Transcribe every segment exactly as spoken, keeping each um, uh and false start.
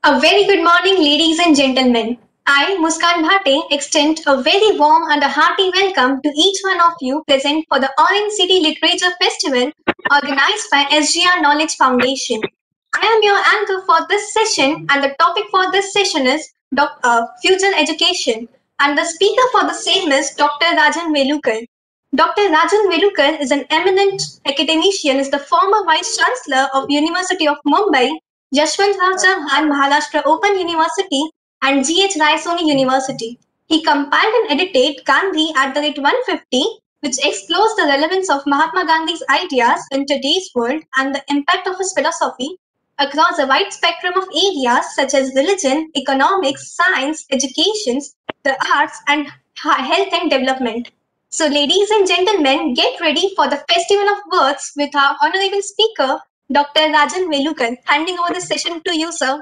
A very good morning, ladies and gentlemen. I, Muskan Bhate, extend a very warm and a hearty welcome to each one of you present for the Orange City Literature Festival organized by S G R Knowledge Foundation. I am your anchor for this session, and the topic for this session is doc- uh, Future Education. And the speaker for the same is Doctor Rajan Velukar. Doctor Rajan Velukar is an eminent academician, is the former Vice Chancellor of University of Mumbai, Yashwantrao Chauhan Maharashtra Open University, and G H Raisoni University. He compiled and edited Gandhi at the rate one fifty, which explores the relevance of Mahatma Gandhi's ideas in today's world and the impact of his philosophy across a wide spectrum of areas such as religion, economics, science, education, the arts, and health and development. So, ladies and gentlemen, get ready for the Festival of Words with our honorable speaker, Doctor Rajan Velukar. Handing over the session to you, sir.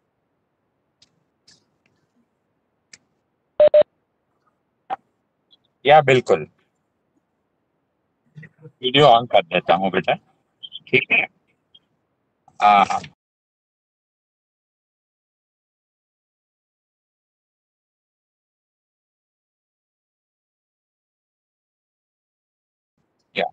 या बिल्कुल video on कर देता हूँ बेटा ठीक है आ, yeah.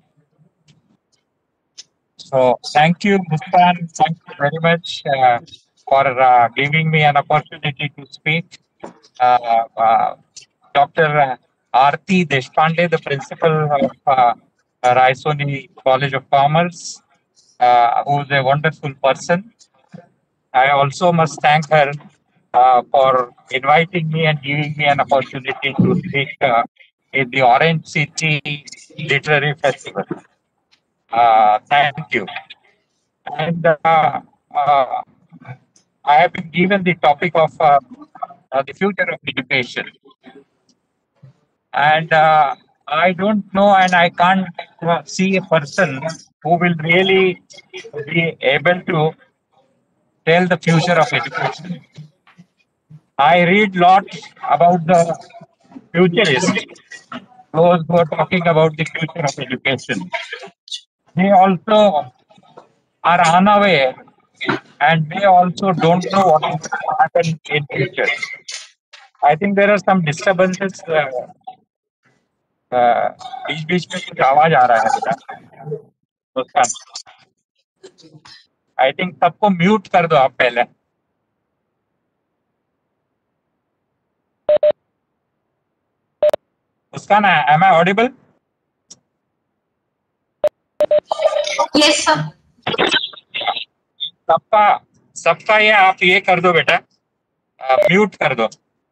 So thank you, Muskan. Thank you very much uh, for uh, giving me an opportunity to speak. Uh, uh, Doctor Aarti Deshpande, the principal of uh, Raisoni College of Commerce, uh, who is a wonderful person. I also must thank her uh, for inviting me and giving me an opportunity to speak uh, in the Orange City Literary Festival. Uh, thank you. And uh, uh, I have been given the topic of uh, uh, the future of education. And uh, I don't know, and I can't uh, see a person who will really be able to tell the future of education. I read lots about the futurists, those who are talking about the future of education. They also are unaware and they also don't know what is going to happen in future. I think there are some disturbances. uh, uh, बीच बीच में कुछ आवाज आ रहा है बेटा मुस्कान I think सबको mute कर दो आप पहले मुस्कान am I audible? Yes, sir. सबका सबका ये आप ये कर दो बेटा म्यूट कर दो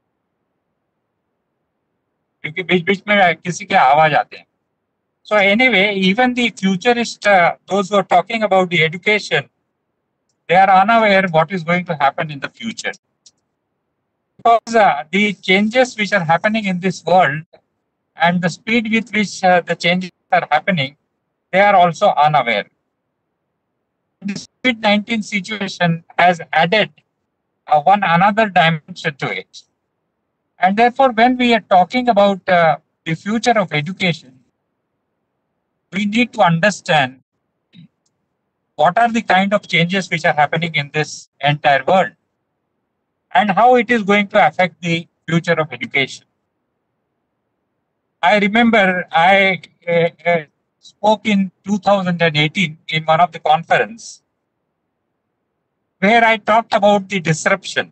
क्योंकि बीच बीच में किसी के आवाज आते हैं. So anyway, even the futurists, uh, those who are talking about the education, they are unaware what is going to happen in the future. Because uh, the changes which are happening in this world and the speed with which uh, the changes are happening, they are also unaware. This COVID nineteen situation has added uh, one another dimension to it. And therefore, when we are talking about uh, the future of education, we need to understand what are the kind of changes which are happening in this entire world and how it is going to affect the future of education. I remember I uh, uh, spoke in two thousand eighteen in one of the conference where I talked about the disruption.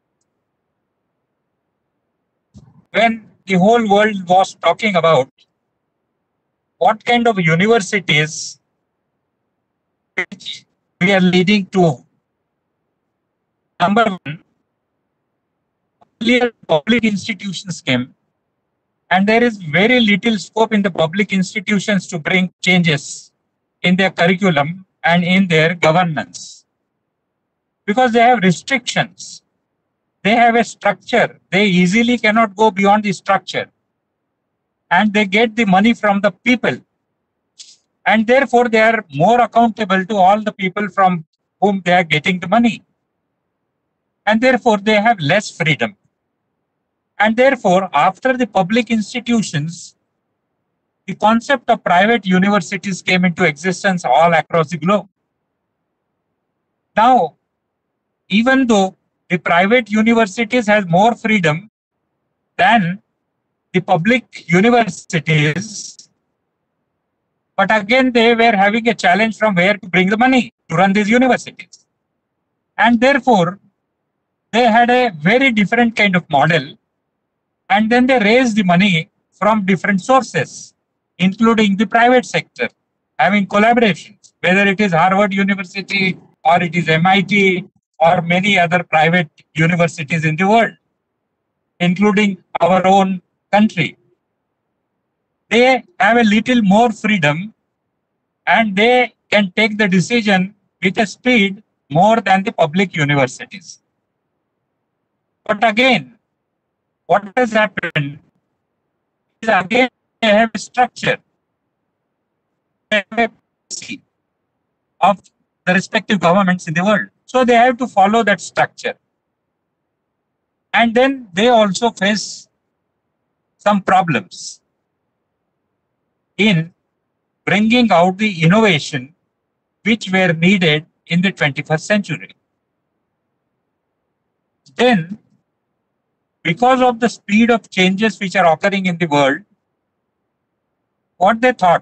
When the whole world was talking about what kind of universities which we are leading to. Number one, earlier public institutions came, and there is very little scope in the public institutions to bring changes in their curriculum and in their governance. Because they have restrictions. They have a structure. They easily cannot go beyond the structure. And they get the money from the people. And therefore, they are more accountable to all the people from whom they are getting the money. And therefore, they have less freedom. And therefore, after the public institutions, the concept of private universities came into existence all across the globe. Now, even though the private universities has more freedom than the public universities, but again they were having a challenge from where to bring the money to run these universities. And therefore, they had a very different kind of model, and then they raised the money from different sources, including the private sector, having collaborations, whether it is Harvard University or it is M I T or many other private universities in the world, including our own country. They have a little more freedom and they can take the decision with a speed more than the public universities. But again, what has happened is again they have a structure, they have a policy of the respective governments in the world. So they have to follow that structure. And then they also face some problems in bringing out the innovation which were needed in the twenty-first century. Then, because of the speed of changes which are occurring in the world, what they thought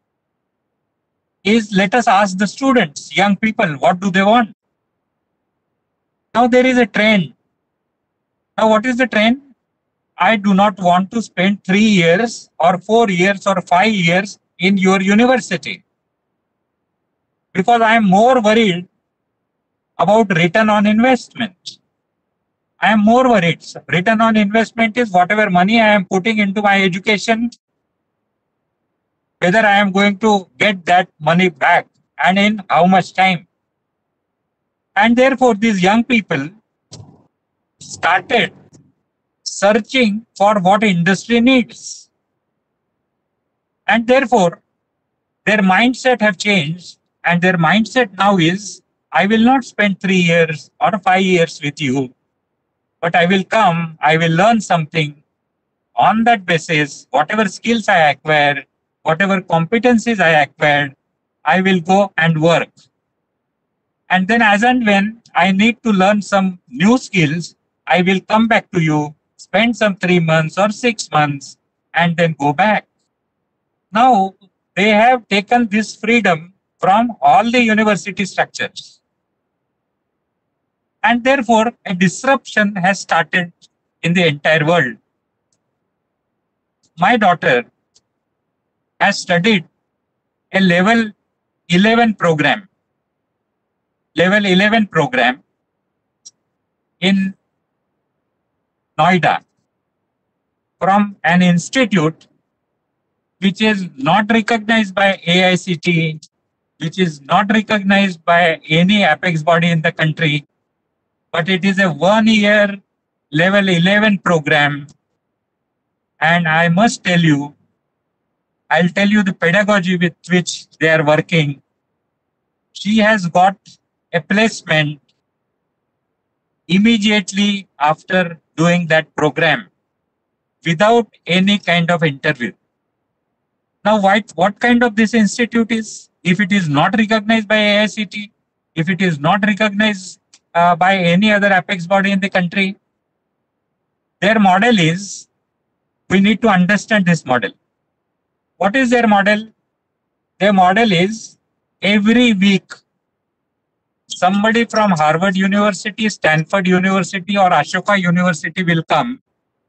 is, let us ask the students, young people, what do they want? Now there is a trend. Now what is the trend? I do not want to spend three years or four years or five years in your university, because I am more worried about return on investment. I am more worried. Return on investment is whatever money I am putting into my education, whether I am going to get that money back and in how much time. And therefore, these young people started searching for what industry needs. And therefore, their mindset have changed, and their mindset now is, I will not spend three years or five years with you, but I will come, I will learn something. On that basis, whatever skills I acquire, whatever competencies I acquired, I will go and work. And then as and when I need to learn some new skills, I will come back to you, spend some three months or six months, and then go back. Now, they have taken this freedom from all the university structures. And therefore, a disruption has started in the entire world. My daughter has studied a level eleven program, level eleven program in Noida from an institute which is not recognized by A I C T E, which is not recognized by any apex body in the country, but it is a one-year level eleven program. And I must tell you, I'll tell you the pedagogy with which they are working. She has got a placement immediately after doing that program without any kind of interview. Now, what, what kind of this institute is? If it is not recognized by A I C T E, if it is not recognized uh, by any other apex body in the country, their model is, we need to understand this model. What is their model? Their model is, every week, somebody from Harvard University, Stanford University, or Ashoka University will come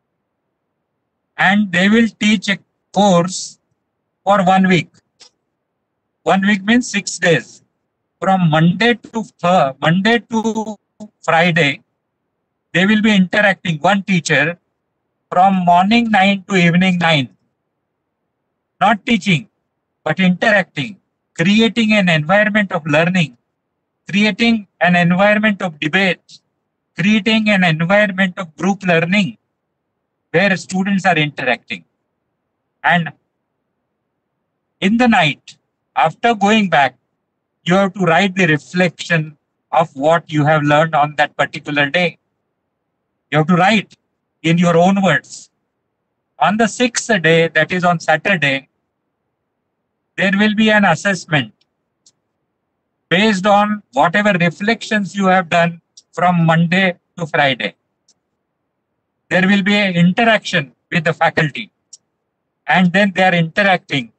and they will teach a course for one week. One week means six days. From Monday to uh, Monday to Friday, they will be interacting, one teacher, from morning nine to evening nine. Not teaching, but interacting, creating an environment of learning, creating an environment of debate, creating an environment of group learning where students are interacting. And in the night, after going back, you have to write the reflection of what you have learned on that particular day. You have to write in your own words. On the sixth day, that is on Saturday, there will be an assessment based on whatever reflections you have done from Monday to Friday. There will be an interaction with the faculty, and then they are interacting.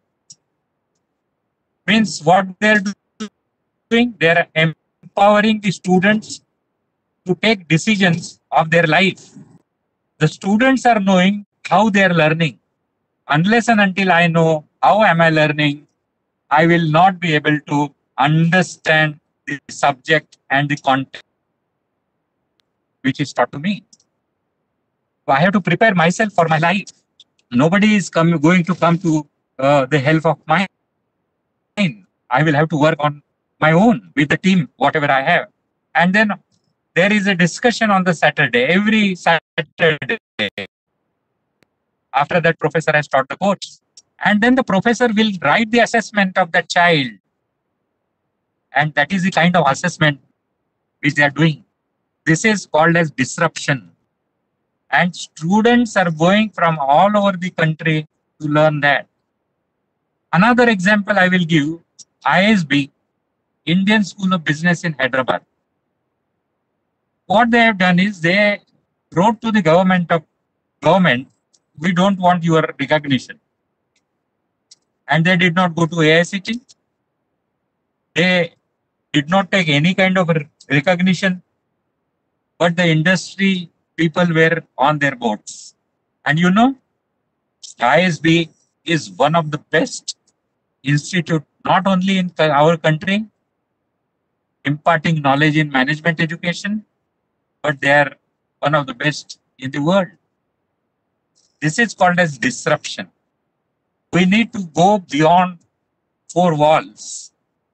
Means what they're doing, they're empowering the students to take decisions of their life. The students are knowing how they are learning. Unless and until I know how am I learning, I will not be able to understand the subject and the content which is taught to me. So I have to prepare myself for my life. Nobody is come, going to come to uh, the help of mine. I will have to work on my own with the team, whatever I have. And then there is a discussion on the Saturday, every Saturday. After that, professor has taught the course. And then the professor will write the assessment of the child. And that is the kind of assessment which they are doing. This is called as disruption. And students are going from all over the country to learn that. Another example I will give, I S B, Indian School of Business in Hyderabad. What they have done is they wrote to the government of government, we don't want your recognition. And they did not go to A I C T. They did not take any kind of recognition, but the industry people were on their boards. And you know, I S B is one of the best institute, not only in our country, imparting knowledge in management education, but they are one of the best in the world. This is called as disruption. We need to go beyond four walls.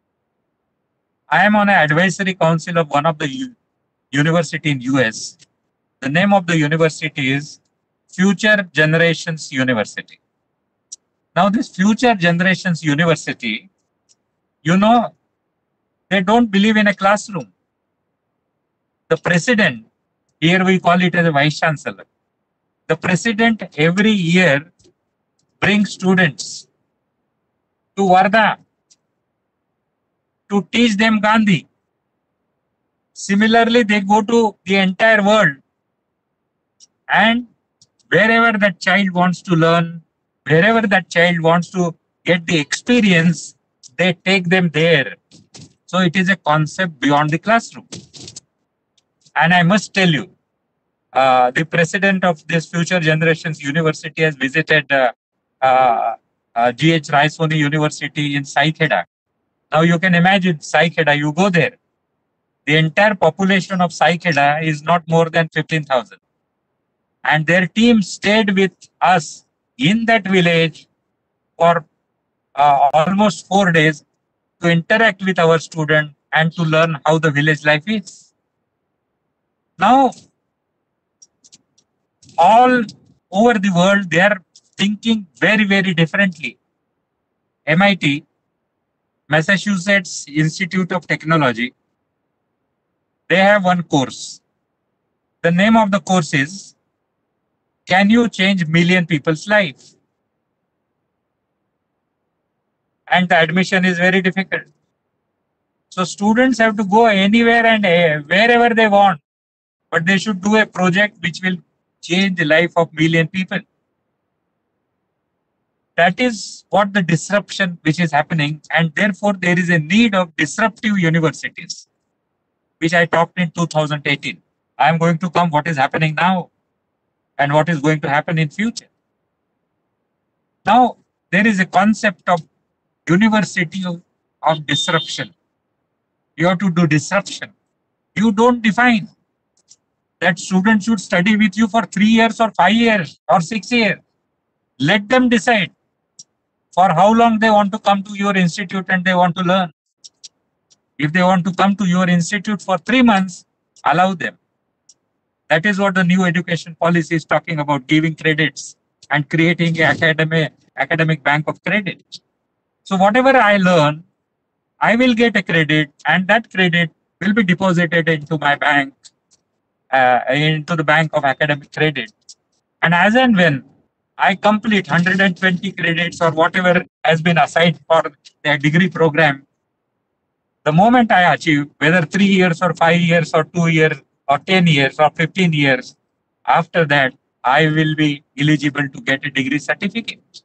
I am on an advisory council of one of the U university in U S. The name of the university is Future Generations University. Now this Future Generations University, you know, they don't believe in a classroom. The president, here we call it as a vice chancellor. The president every year brings students to Wardha to teach them Gandhi. Similarly, they go to the entire world, and wherever that child wants to learn, wherever that child wants to get the experience, they take them there. So it is a concept beyond the classroom. And I must tell you, uh, the president of this Future Generations University has visited uh, uh, uh, G H Rai Soni University in Sai Kheda. Now you can imagine Sai Kheda, you go there. The entire population of Sai Kheda is not more than fifteen thousand. And their team stayed with us in that village for uh, almost four days to interact with our students and to learn how the village life is. Now, all over the world, they are thinking very, very differently. M I T, Massachusetts Institute of Technology, they have one course. The name of the course is, Can You Change Million People's Life? And the admission is very difficult. So students have to go anywhere and uh, wherever they want, but they should do a project which will change the life of million people. That is what the disruption which is happening, and therefore there is a need of disruptive universities, which I talked in two thousand eighteen. I am going to come what is happening now and what is going to happen in future. Now, there is a concept of university of, of disruption. You have to do disruption. You don't define that students should study with you for three years or five years or six years. Let them decide for how long they want to come to your institute and they want to learn. If they want to come to your institute for three months, allow them. That is what the new education policy is talking about, giving credits and creating an academic, academic bank of credit. So whatever I learn, I will get a credit, and that credit will be deposited into my bank, uh, into the bank of academic credit. And as and when I complete one hundred twenty credits or whatever has been assigned for the degree program, the moment I achieve, whether three years or five years or two years, or ten years or fifteen years, after that, I will be eligible to get a degree certificate.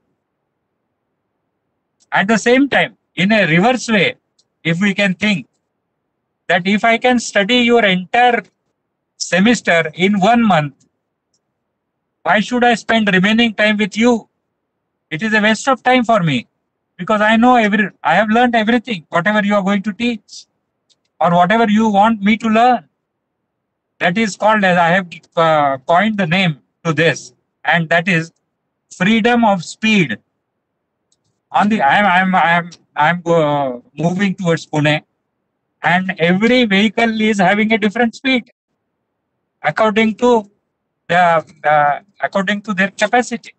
At the same time, in a reverse way, if we can think that if I can study your entire semester in one month, why should I spend remaining time with you? It is a waste of time for me, because I know every, I have learned everything, whatever you are going to teach or whatever you want me to learn. That is called, as I have uh, coined the name to this, and that is freedom of speed. On the, I am, I am, I am, I am uh, moving towards Pune, and every vehicle is having a different speed according to the, uh, according to their capacity.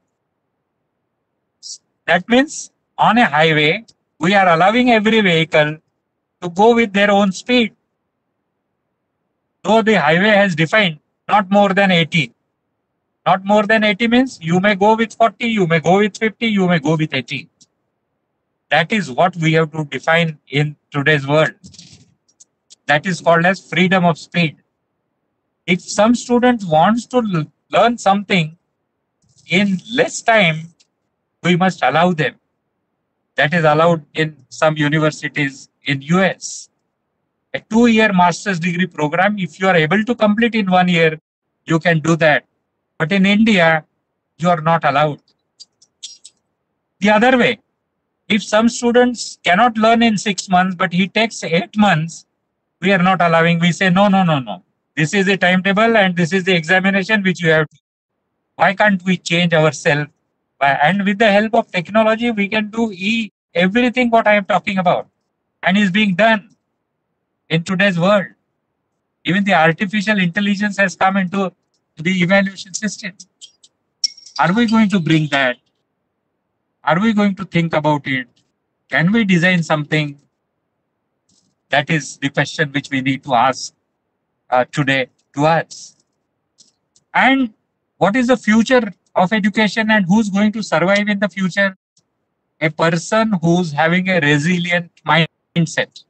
That means on a highway, we are allowing every vehicle to go with their own speed. Though the highway has defined not more than eighty. Not more than eighty means you may go with forty, you may go with fifty, you may go with eighty. That is what we have to define in today's world. That is called as freedom of speed. If some student wants to learn something in less time, we must allow them. That is allowed in some universities in U S. A two-year master's degree program, if you are able to complete in one year, you can do that. But in India, you are not allowed. The other way, if some students cannot learn in six months, but he takes eight months, we are not allowing. We say, no, no, no, no. This is the timetable and this is the examination which you have to. Why can't we change ourselves? And with the help of technology, we can do e everything what I am talking about. And is being done in today's world. Even the artificial intelligence has come into the evaluation system. Are we going to bring that? Are we going to think about it? Can we design something? That is the question which we need to ask uh, today to us. And what is the future of education and who's going to survive in the future? A person who's having a resilient mindset.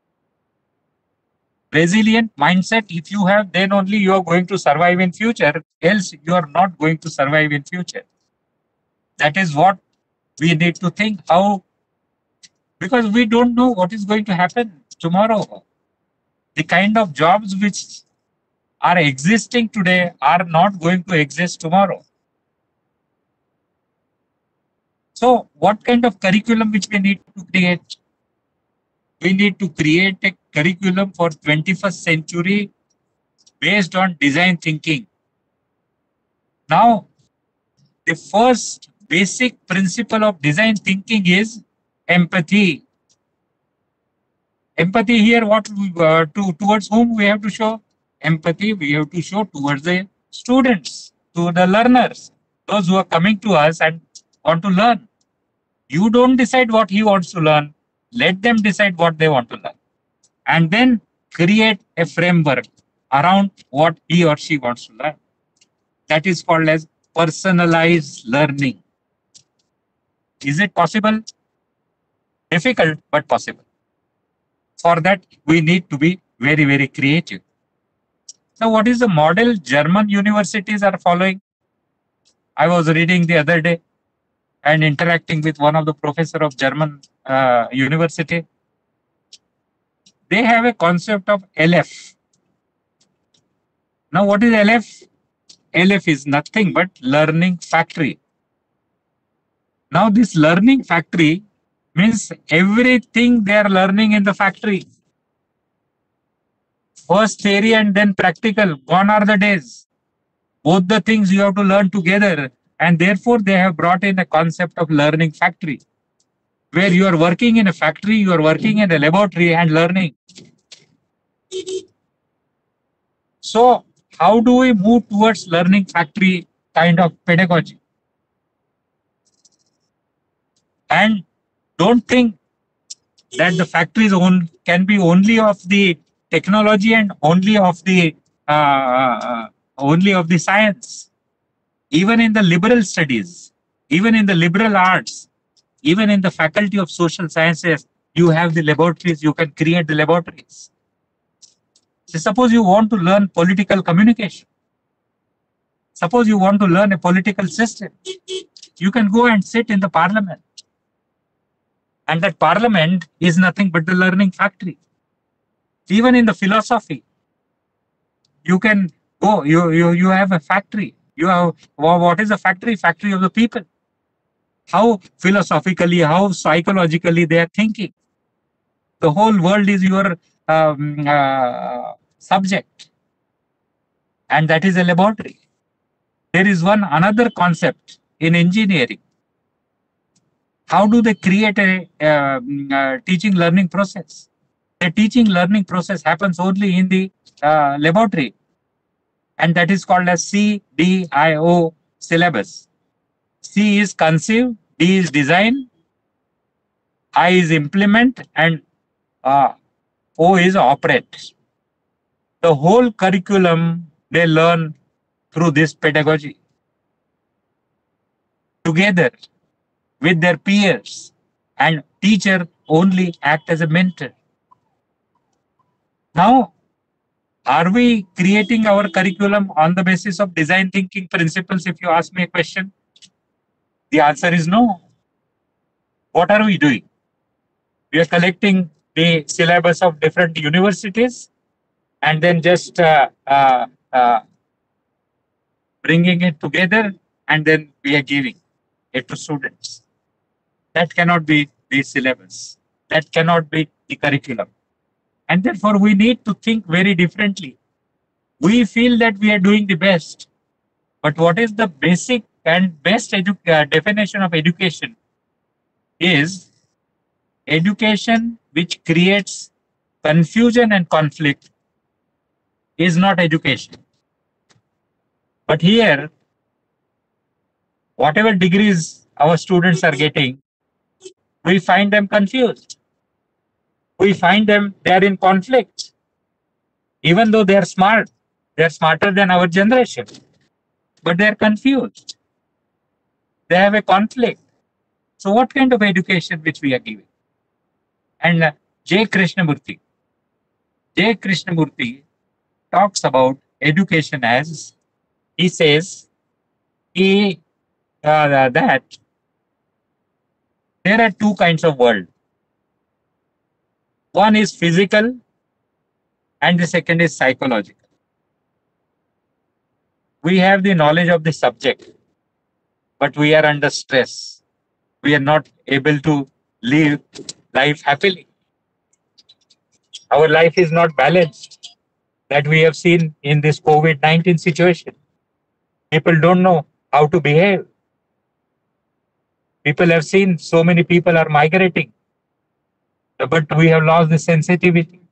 Resilient mindset, if you have, then only you are going to survive in future, else you are not going to survive in future. That is what we need to think, how, because we don't know what is going to happen tomorrow. The kind of jobs which are existing today are not going to exist tomorrow. So what kind of curriculum which we need to create? We need to create a curriculum for twenty-first century based on design thinking. Now, the first basic principle of design thinking is empathy. Empathy here, what we, uh, to, towards whom we have to show? Empathy we have to show towards the students, to the learners, those who are coming to us and want to learn. You don't decide what he wants to learn. Let them decide what they want to learn. And then create a framework around what he or she wants to learn. That is called as personalized learning. Is it possible? Difficult, but possible. For that, we need to be very, very creative. Now, what is the model German universities are following? I was reading the other day and interacting with one of the professor of German uh, university. They have a concept of L F. Now, what is L F? L F is nothing but learning factory. Now, this learning factory means everything they are learning in the factory. First theory and then practical. Gone are the days. Both the things you have to learn together. And therefore, they have brought in a concept of learning factory, where you are working in a factory, you are working in a laboratory and learning. So, how do we move towards learning factory kind of pedagogy? And don't think that the factories own, can be only of the technology and only of the uh, uh, only of the science. Even in the liberal studies, even in the liberal arts, even in the faculty of social sciences, you have the laboratories, you can create the laboratories. So suppose you want to learn political communication. Suppose you want to learn a political system. You can go and sit in the parliament. And that parliament is nothing but the learning factory. Even in the philosophy, you can go, you, you, you have a factory. You have, what is a factory? Factory of the people. How philosophically, how psychologically they are thinking. The whole world is your um, uh, subject. And that is a laboratory. There is one another concept in engineering. How do they create a uh, uh, teaching learning process? The teaching learning process happens only in the uh, laboratory. And that is called as C D I O syllabus. C is conceive, D is design, I is implement, and uh, O is operate. The whole curriculum they learn through this pedagogy. Together with their peers, and teacher only act as a mentor. Now, are we creating our curriculum on the basis of design thinking principles? If you ask me a question, the answer is no. What are we doing? We are collecting the syllabus of different universities and then just uh, uh, uh, bringing it together, and then we are giving it to students. That cannot be the syllabus. That cannot be the curriculum. And therefore, we need to think very differently. We feel that we are doing the best. But what is the basic and best edu uh, definition of education? Is education which creates confusion and conflict is not education. But here, whatever degrees our students are getting, we find them confused. We find them, they are in conflict. Even though they are smart, they are smarter than our generation, but they are confused. They have a conflict. So what kind of education which we are giving? And uh, J. Krishnamurti, J. Krishnamurti talks about education as, he says, he, uh, that there are two kinds of world. One is physical and the second is psychological. We have the knowledge of the subject, but we are under stress. We are not able to live life happily. Our life is not balanced. That we have seen in this COVID nineteen situation. People don't know how to behave. People have seen so many people are migrating, but we have lost the sensitivity.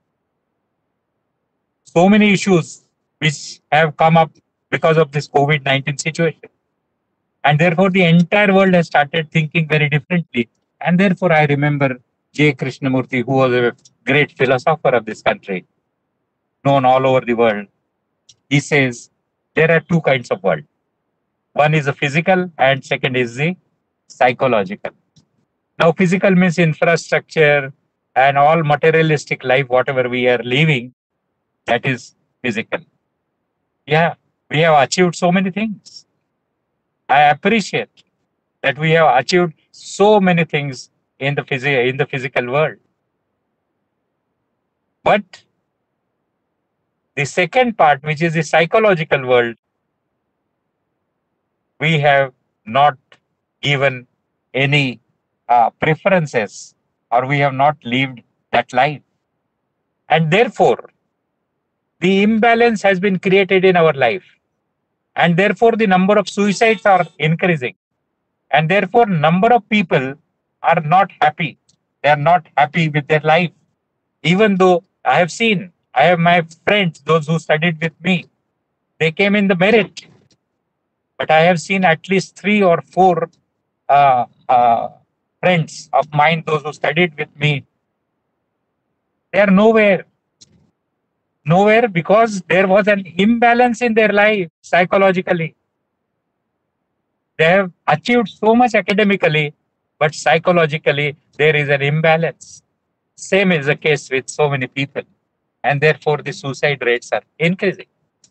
So many issues which have come up because of this COVID nineteen situation. And therefore, the entire world has started thinking very differently. And therefore, I remember J. Krishnamurti, who was a great philosopher of this country, known all over the world. He says, there are two kinds of world. One is the physical and second is the psychological. Now, physical means infrastructure and all materialistic life, whatever we are living, that is physical. Yeah, we have achieved so many things. I appreciate that we have achieved so many things in the, phys in the physical world. But the second part, which is the psychological world, we have not given any uh, preferences, or we have not lived that life. And therefore, the imbalance has been created in our life. And therefore, the number of suicides are increasing. And therefore, number of people are not happy. They are not happy with their life. Even though I have seen, I have my friends, those who studied with me, they came in the merit. But I have seen at least three or four uh, uh, friends of mine, those who studied with me, they are nowhere. Nowhere, because there was an imbalance in their life psychologically. They have achieved so much academically, but psychologically there is an imbalance. Same is the case with so many people. and therefore the suicide rates are increasing.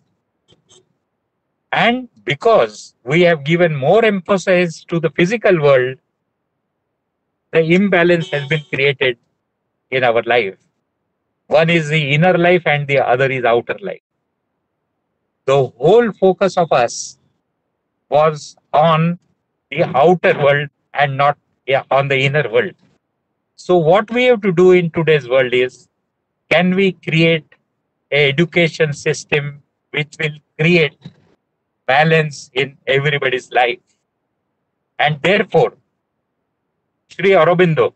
And because we have given more emphasis to the physical world, the imbalance has been created in our life. One is the inner life and the other is outer life. The whole focus of us was on the outer world and not yeah, on the inner world. So what we have to do in today's world is, can we create an education system which will create balance in everybody's life? And therefore, Sri Aurobindo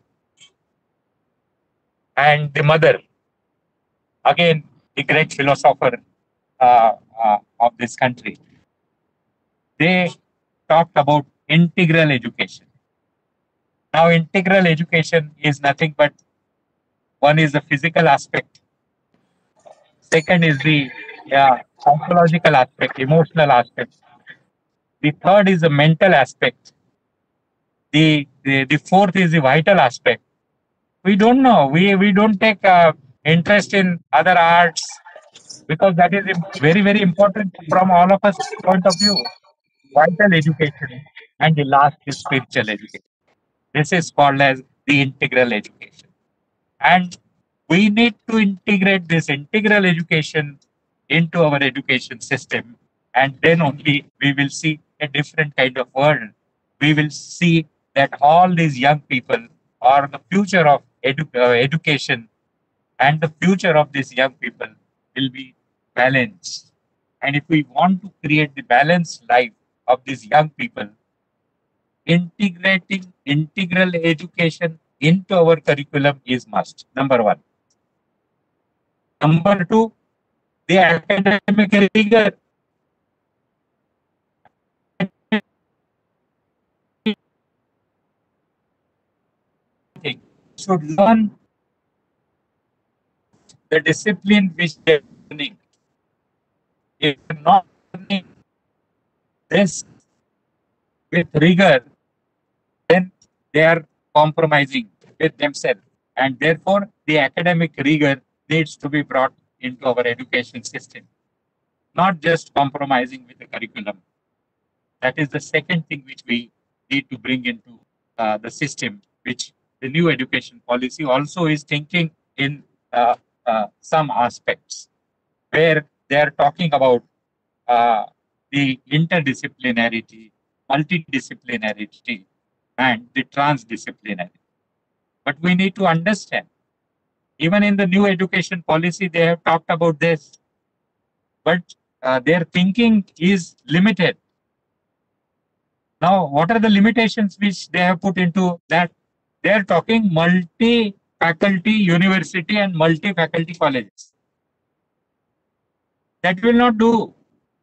and the mother, again, the great philosopher uh, uh, of this country, they talked about integral education. Now, integral education is nothing but, one is the physical aspect, second is the uh, psychological aspect, emotional aspect, the third is the mental aspect, the, the, the fourth is the vital aspect. We don't know. We, we don't take uh, interest in other arts because that is very, very important from all of us point of view. Vital education, and the last is spiritual education. This is called as the integral education. And we need to integrate this integral education into our education system, and then only we will see a different kind of world. We will see that all these young people are the future of edu uh, education, and the future of these young people will be balanced. And if we want to create the balanced life of these young people, integrating integral education into our curriculum is must, number one. Number two, the academic rigor. Should learn the discipline which they are learning. If they are not learning this with rigor, then they are compromising with themselves. And therefore, the academic rigor needs to be brought into our education system, not just compromising with the curriculum. That is the second thing which we need to bring into uh, the system, which the new education policy also is thinking in uh, uh, some aspects, where they are talking about uh, the interdisciplinarity, multidisciplinarity, and the transdisciplinarity. But we need to understand, even in the new education policy, they have talked about this, but uh, their thinking is limited. Now, what are the limitations which they have put into that? They are talking multi-faculty university and multi-faculty colleges. That will not do.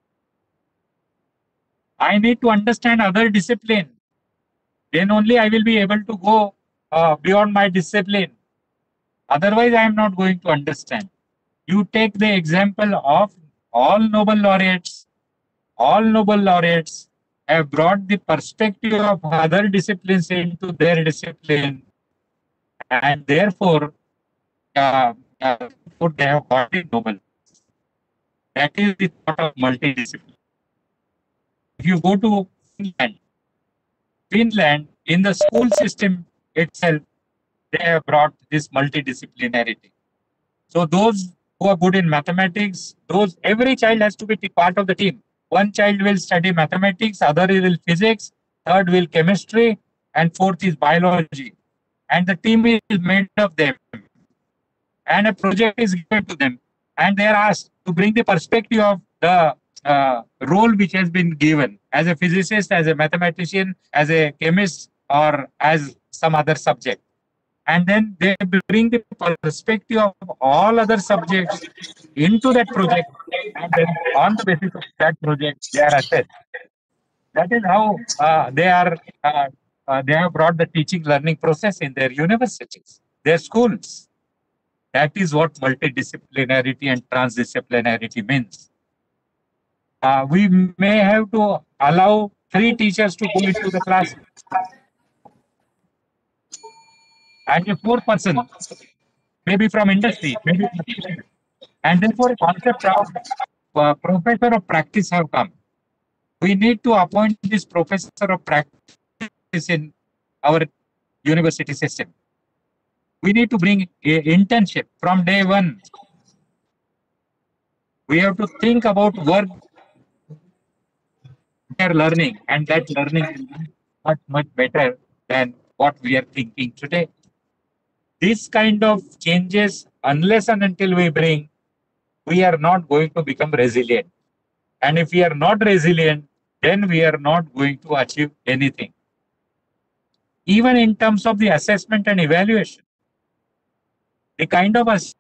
I need to understand other discipline. Then only I will be able to go uh, beyond my discipline. Otherwise, I am not going to understand. You take the example of all Nobel laureates. All Nobel laureates have brought the perspective of other disciplines into their discipline, and therefore, uh, uh, they have got the Nobel. That is the thought of multidiscipline. If you go to Finland, Finland in the school system itself, they have brought this multidisciplinarity. So those who are good in mathematics, those every child has to be part of the team. One child will study mathematics, other will physics, third will chemistry, and fourth is biology. And the team is made of them. And a project is given to them. And they are asked to bring the perspective of the uh, role which has been given as a physicist, as a mathematician, as a chemist, or as some other subject. And then they bring the perspective of all other subjects into that project, and then on the basis of that project, they are assessed. That is how uh, they are. Uh, uh, they have brought the teaching learning process in their universities, their schools. That is what multidisciplinarity and transdisciplinarity means. Uh, we may have to allow three teachers to go into the class, and a fourth person, maybe from industry, maybe And therefore, a concept of uh, professor of practice have come. We need to appoint this professor of practice in our university system. We need to bring a internship from day one. We have to think about work they are learning, and that learning will be much, much better than what we are thinking today. This kind of changes, unless and until we bring, we are not going to become resilient. And if we are not resilient, then we are not going to achieve anything. Even in terms of the assessment and evaluation, the kind of ass-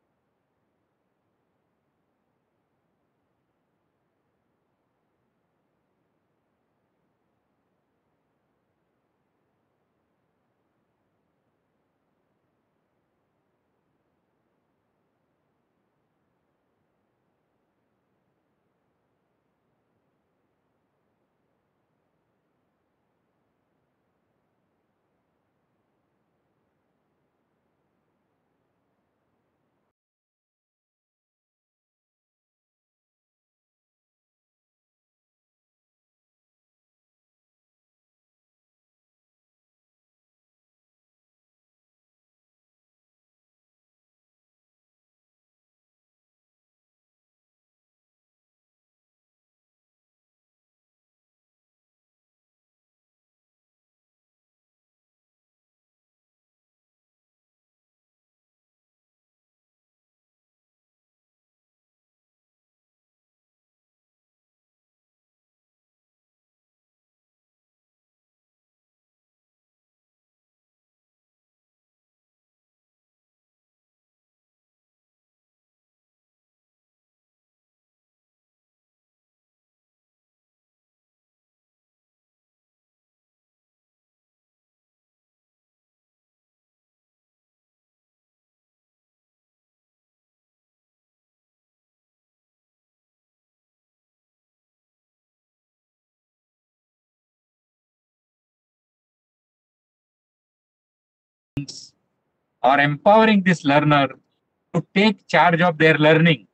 or empowering this learner to take charge of their learning.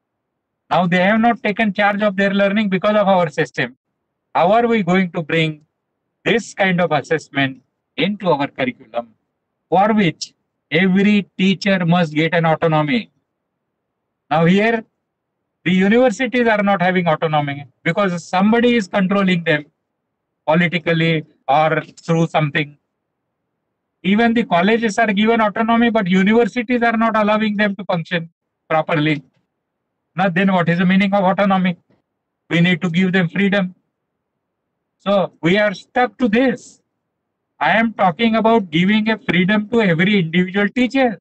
Now they have not taken charge of their learning because of our system. How are we going to bring this kind of assessment into our curriculum, for which every teacher must get an autonomy? Now here, the universities are not having autonomy because somebody is controlling them politically or through something. Even the colleges are given autonomy, but universities are not allowing them to function properly. Now then what is the meaning of autonomy? We need to give them freedom. So we are stuck to this. I am talking about giving a freedom to every individual teacher,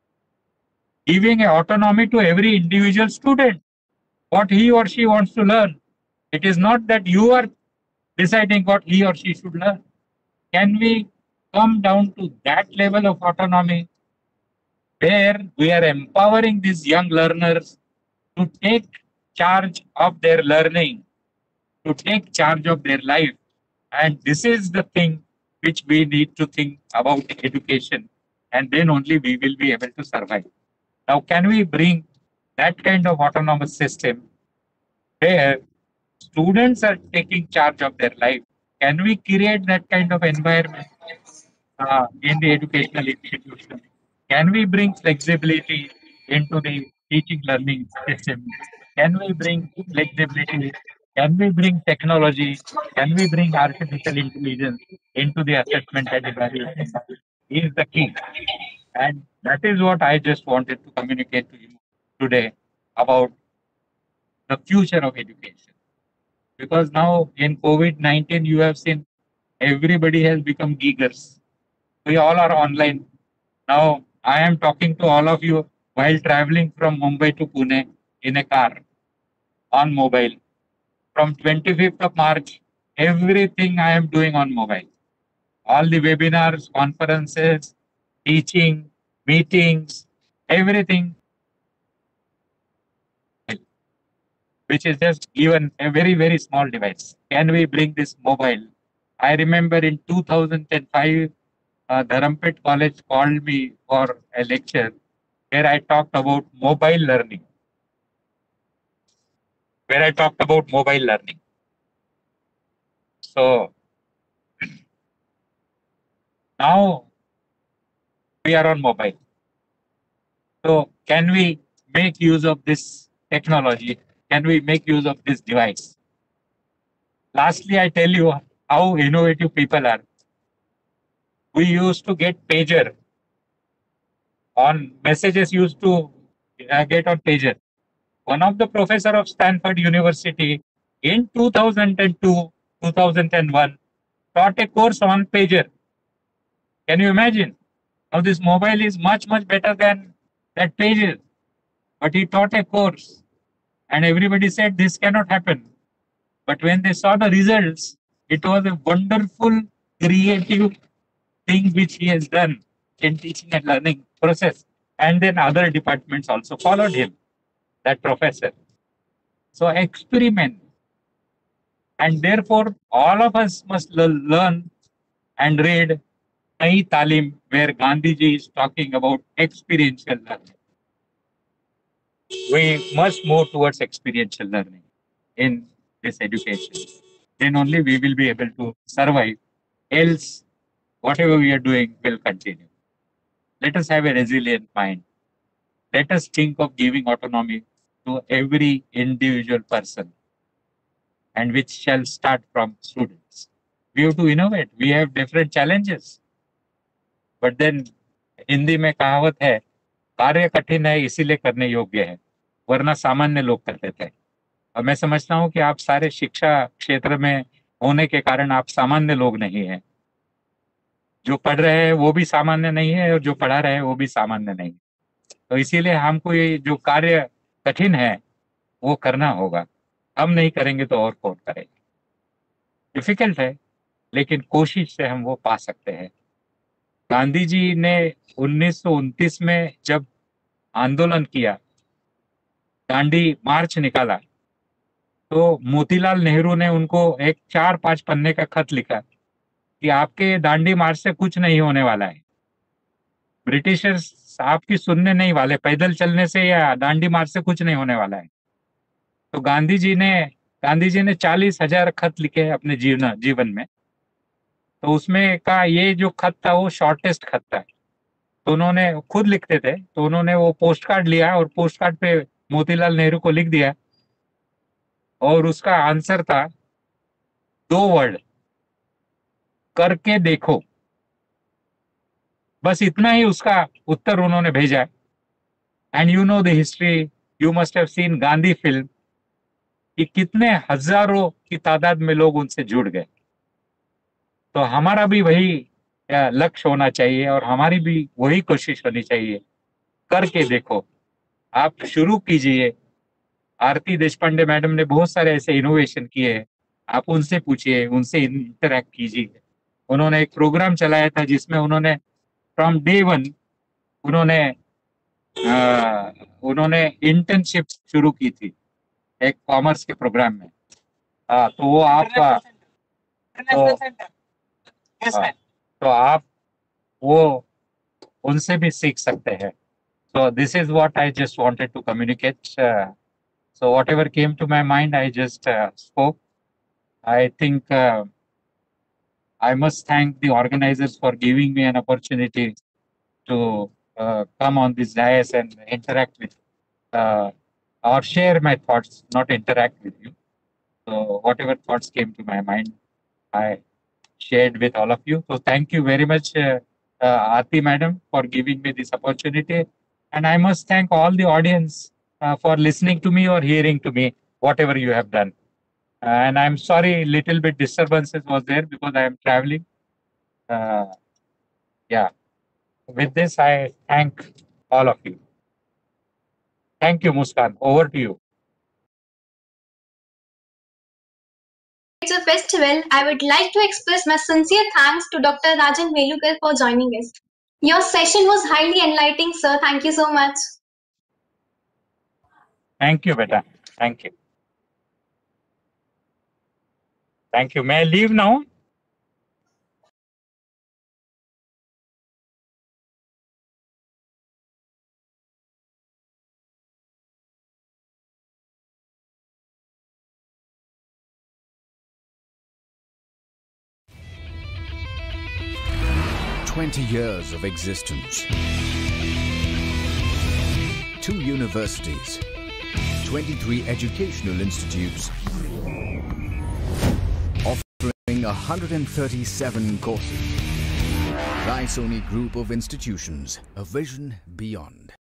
giving a autonomy to every individual student, what he or she wants to learn. It is not that you are deciding what he or she should learn. Can we come down to that level of autonomy where we are empowering these young learners to take charge of their learning, to take charge of their life? And this is the thing which we need to think about education, and then only we will be able to survive. Now, can we bring that kind of autonomous system where students are taking charge of their life? Can we create that kind of environment uh, in the educational institution? Can we bring flexibility into the teaching learning system? Can we bring flexibility? Can we bring technology? Can we bring artificial intelligence into the assessment and evaluation? Is the key. And that is what I just wanted to communicate to you today about the future of education. Because now in COVID nineteen, you have seen everybody has become geekers. We all are online. Now I am talking to all of you while traveling from Mumbai to Pune in a car on mobile. From twenty-fifth of March, everything I am doing on mobile. All the webinars, conferences, teaching, meetings, everything, which is just even a very, very small device. Can we bring this mobile? I remember in two thousand five, uh, Dharampet College called me for a lecture where I talked about mobile learning. where I talked about mobile learning. So now we are on mobile. So can we make use of this technology? Can we make use of this device? Lastly, I tell you how innovative people are. We used to get pager on messages used to uh, get on pager. One of the professor of Stanford University in two thousand two, two thousand one taught a course on pager. Can you imagine? Now this mobile is much, much better than that pager. But he taught a course and everybody said this cannot happen. But when they saw the results, it was a wonderful, creative thing which he has done in teaching and learning process. And then other departments also followed him, that professor. So experiment. And therefore, all of us must learn and read Nai Talim, where Gandhiji is talking about experiential learning. We must move towards experiential learning in this education. Then only we will be able to survive. Else, whatever we are doing will continue. Let us have a resilient mind. Let us think of giving autonomy to every individual person, and which shall start from students. We have to innovate. We have different challenges. But then Hindi में कहावत है, कार्य कठिन है इसीलिए करने योग्य है, वरना सामान्य लोग करते थे. और मैं समझता हूँ कि आप सारे शिक्षा क्षेत्र में होने के कारण आप सामान्य लोग नहीं हैं. जो पढ़ रहे हैं वो भी सामान्य नहीं है और जो पढ़ा रहे हैं वो भी सामान्य नहीं. तो इसीलिए हमको ये जो कार्य कठिन है वो करना होगा. हम नहीं करेंगे तो और कौन करेगा. डिफिकल्ट है, लेकिन कोशिश से हम वो पा सकते हैं. गांधी जी ने उन्नीस सौ उनतीस में जब आंदोलन किया, दांडी मार्च निकाला, तो मोतीलाल नेहरू ने उनको एक चार पांच पन्ने का खत लिखा कि आपके दांडी मार्च से कुछ नहीं होने वाला है. ब्रिटिशर्स आपकी सुनने नहीं वाले, पैदल चलने से या दांडी मार्च से कुछ नहीं होने वाला है. तो गांधी जी ने गांधी जी ने चालीस हजार खत लिखे अपने जीवन जीवन में. तो उसमें का ये जो खत था वो शॉर्टेस्ट खत था. तो उन्होंने खुद लिखते थे, तो उन्होंने वो पोस्ट कार्ड लिया और पोस्ट कार्ड पे मोतीलाल नेहरू को लिख दिया और उसका आंसर था दो वर्ड, करके देखो. बस इतना ही उसका उत्तर उन्होंने भेजा. And you know the history, you must have seen Gandhi film, कि कितने हजारों की तादाद में लोग उनसे जुड़ गए. तो हमारा भी वही लक्ष्य होना चाहिए और हमारी भी वही कोशिश होनी चाहिए. करके देखो, आप शुरू कीजिए. आरती देशपांडे मैडम ने बहुत सारे ऐसे इनोवेशन किए हैं, आप उनसे पूछिए, उनसे इंटरैक्ट कीजिए. उन्होंने एक प्रोग्राम चलाया था जिसमें उन्होंने फ्रॉम डे वन उन्होंने आ, उन्होंने इंटर्नशिप शुरू की थी एक कॉमर्स के प्रोग्राम में. हाँ, तो वो आपका तो, हाँ, तो आप वो उनसे भी सीख सकते हैं. So this is what I just wanted to communicate. Uh, so whatever came to my mind, I just uh, spoke. I think uh, I must thank the organizers for giving me an opportunity to uh, come on this dais and interact with uh, or share my thoughts, not interact with you. So whatever thoughts came to my mind, I shared with all of you. So thank you very much, uh, uh, Aarti madam, for giving me this opportunity. And I must thank all the audience uh, for listening to me or hearing to me, whatever you have done. Uh, and I'm sorry, little bit disturbances was there because I am traveling. Uh, yeah. With this, I thank all of you. Thank you, Muskan. Over to you. Festival, I would like to express my sincere thanks to Doctor Rajan Velukar for joining us. Your session was highly enlightening, sir. Thank you so much. Thank you, beta. Thank you. Thank you. May I leave now? twenty years of existence. Two universities, twenty-three educational institutes, offering one hundred thirty-seven courses. Raisoni Group of Institutions, a vision beyond.